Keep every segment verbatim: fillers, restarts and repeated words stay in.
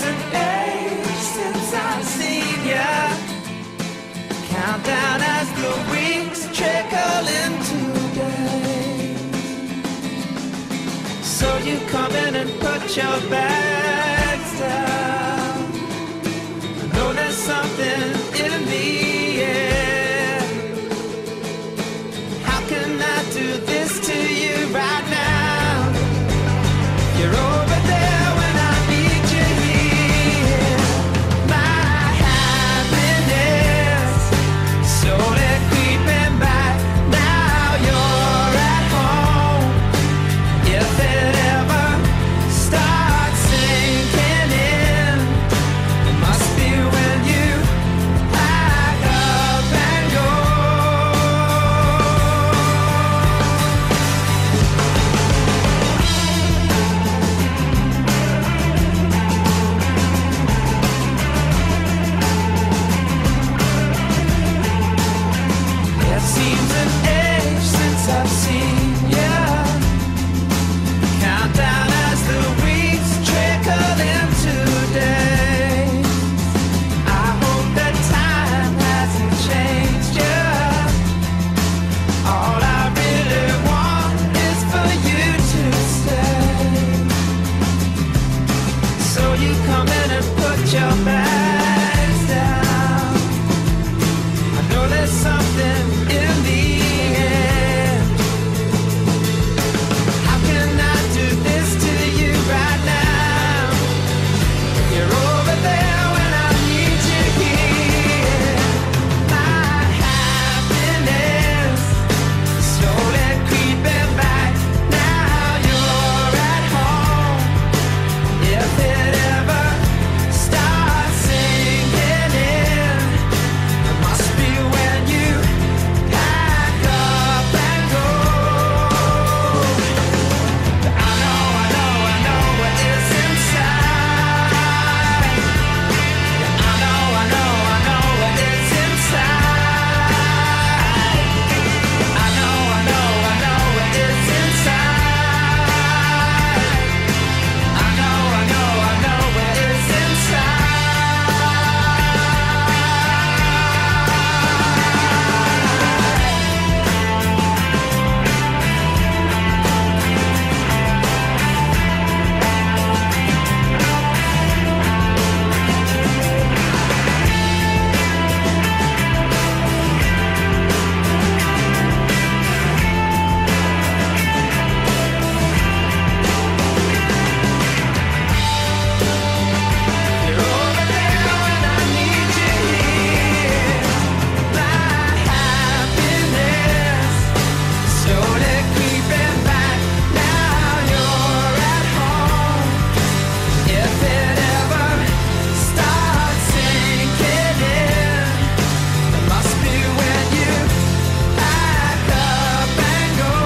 an age since I've seen ya. Countdown as the weeks trickle into days. So you come in and put your bags down. I know there's something in the air. How can I do this to you right now? You're over there when I need you here. My happiness slowly creeping back. Now you're at home. If it ever starts sinking in, it must be when you pack up and go. It seems an age since I've seen ya. Countdown as the weeks trickle into days. I hope that time hasn't changed ya. All I really want is for you to stay. So you come in and put your bags down. I know there's something in the air. How can I do this to you right now? You're over there when I need you here. My happiness slowly creeping back. Now you're at home. If it ever starts sinking in, it must be when you pack up and go. I know, I know, I know what is inside. I know, I know, I know what is inside. I know, I know, I know what is inside. I know, I know, I know what is You're over there when I need you here. My happiness slowly creeping back. Now you're at home. If it ever starts sinking in, it must be when you pack up and go.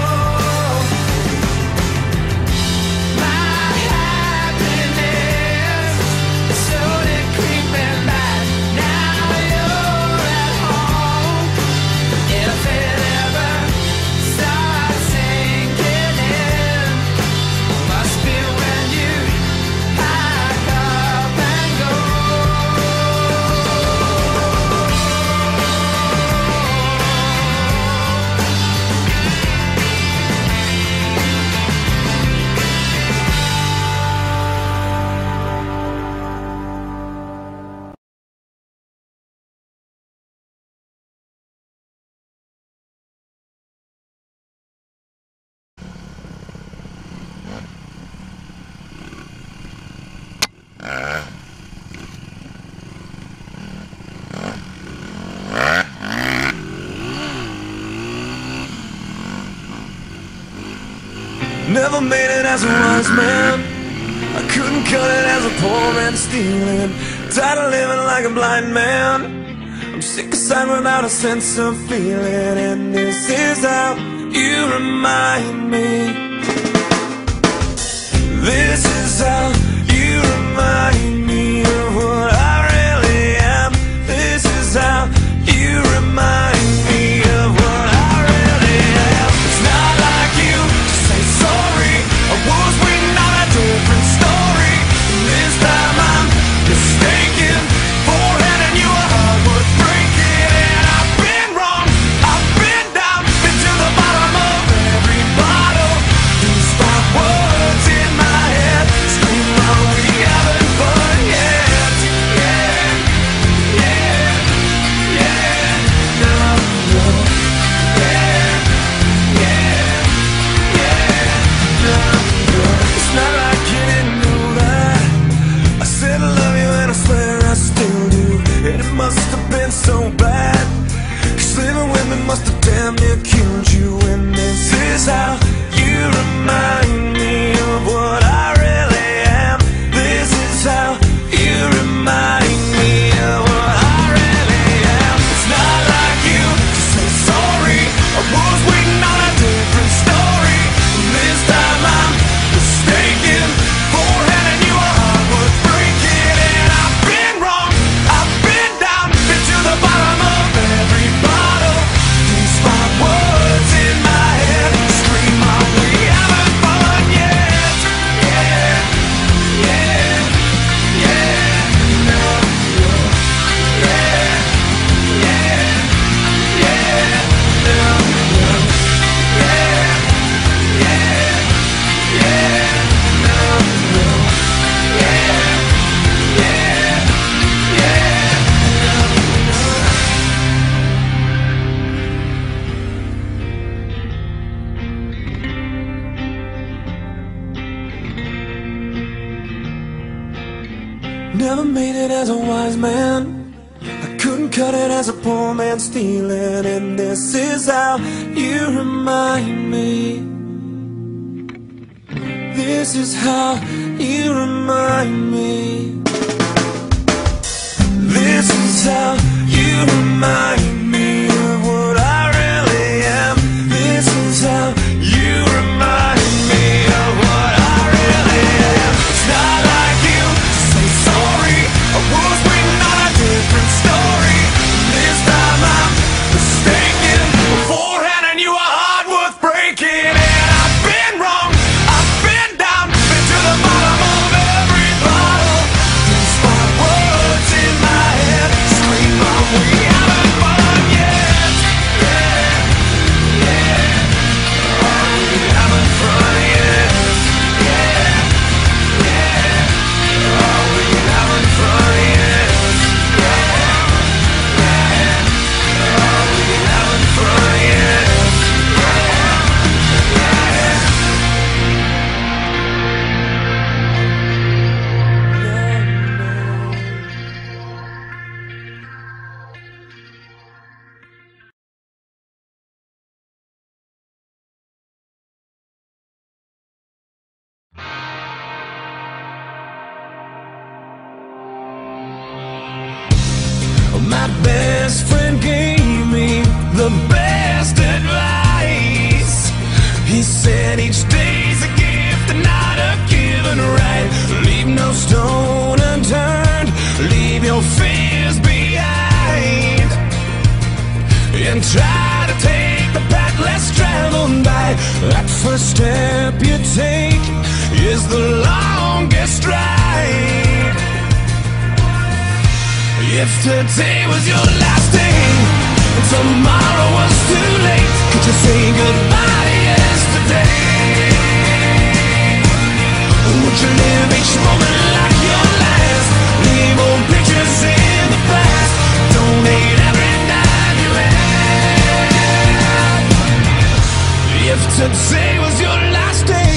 My happiness slowly creeping back. Now you're at home. If it ever starts sinking in, must be when you pack up and go. Never made it as a wise man. I couldn't cut it as a poor man stealing. Tired of living like a blind man. I'm sick aside without a sense of feeling. And this is how you remind me. This is how you remind me of what I really am. This is how you remind me of what I really am. It's not like you to say sorry. I was waiting on a different story. This time I'm Never made it as a wise man, I couldn't cut it as a poor man stealing. And this is how you remind me. This is how you remind me. This is how you remind me of what I really am. This is how you remind me of what I really am. It's not like you to say sorry. I was waiting on a different story. This time I'm mistaken. Beforehand I knew a heart worth breaking. And I've been wrong, I've been down, been to the bottom of every bottle. Despite words in my head scream on, we haven't fun yet. Yeah, yeah. Oh, we haven't fun yet. Yeah, yeah. Oh, we haven't fun yet. Yeah, yeah. Oh, we haven't fun yet. My best friend gave me the best advice. He said each day's a gift and not a given right. Leave no stone unturned, leave your fears behind, and try to take the path less traveled by. That first step you take is the longest ride. If today was your last day and tomorrow was too late, could you say goodbye to yesterday? Would you live each moment like your last? Leave old pictures in the past, donate every dime you have. If today was your last day,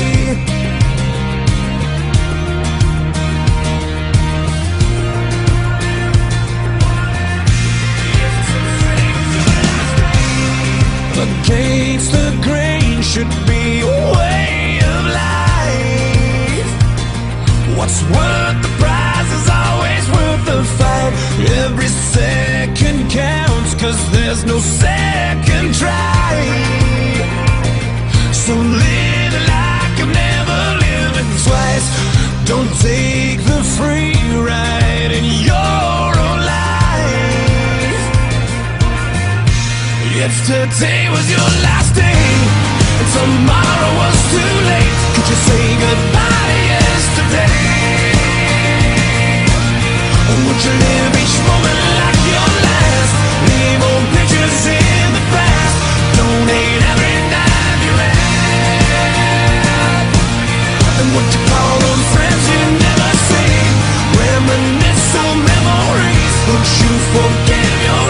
against the grain should be a way of life. What's worth the prize is always worth the fight. Every second counts, cause there's no second try. So live like I've never lived twice. Don't take the free ride in your own life. If today was your last day and tomorrow was too late, could you say goodbye to yesterday? Or would you live each moment like your last? Leave old pictures in the past, donate every dime you have. And what you call those friends you never see, reminisce on memories. Would you forgive your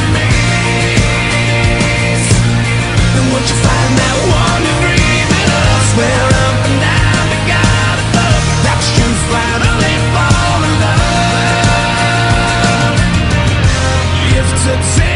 enemies? And would you find that one degree middle, swear up and down to God above that you finally fall in love? If today